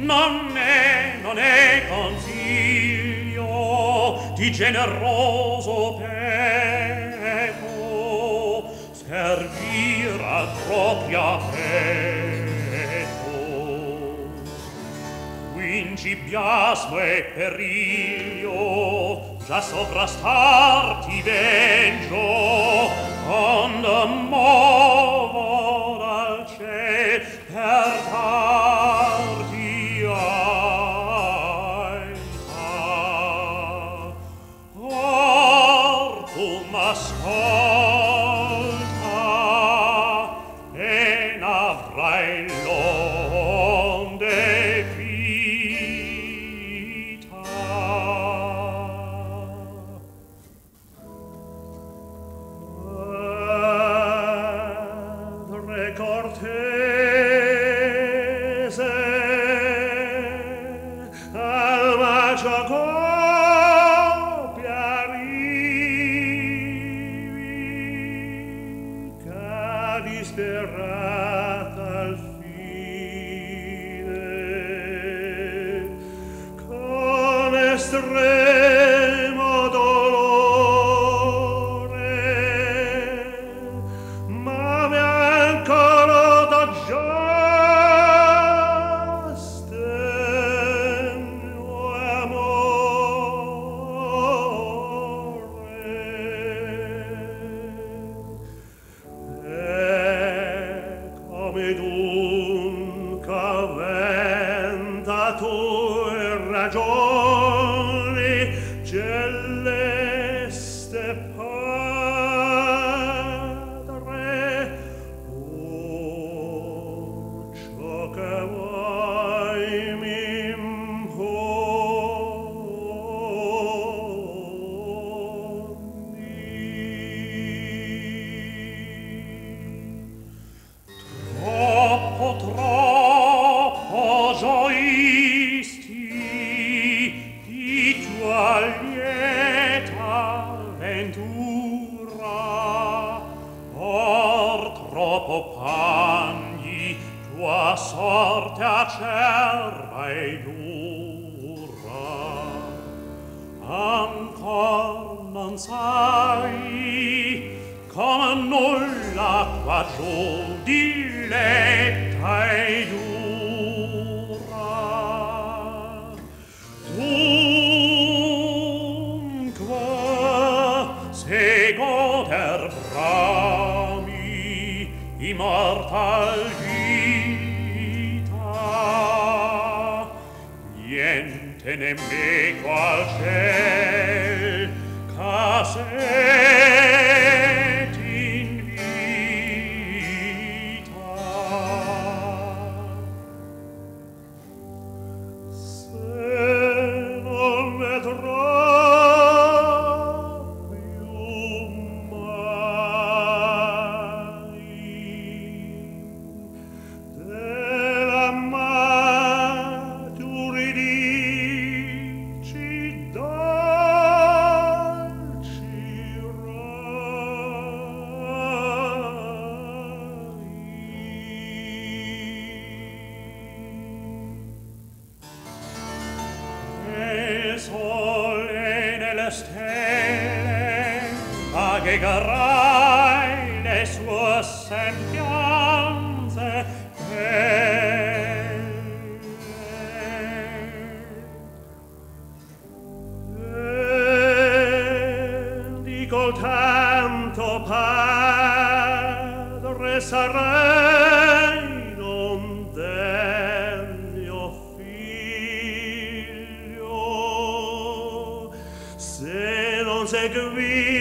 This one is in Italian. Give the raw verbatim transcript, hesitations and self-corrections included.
non è, non è consiglio di generoso petto servir al propria petto. Quinci biasmo e periglio già sovrastarti veggio, onde movo dal ciel per darti aita. Or tu m'ascolta e n'avrai l'onde vita. Padre cortese, al macio copia arrivi, che disperata al fine, con estremo dolore, ma mi ancora da già stemmo amore. E come dunque venta tue ragioni, celeste Padre, oh, ciò che vuoi mi imponi. Troppo, troppo gioisti di tua lieta ventura, or troppo pagni tua sorte acerba e dura. Ancor non sai come nulla qua giù diletta e dura. Dunque, se goder brami immortal vita, niente nemico al ciel ca se t'invita. Se non vedrò più mai della maturidici dolci rai. E sole nelle stelle aggregarai le sue sembianze belle. E dico tanto, Padre, sarei non degno figlio se non seguì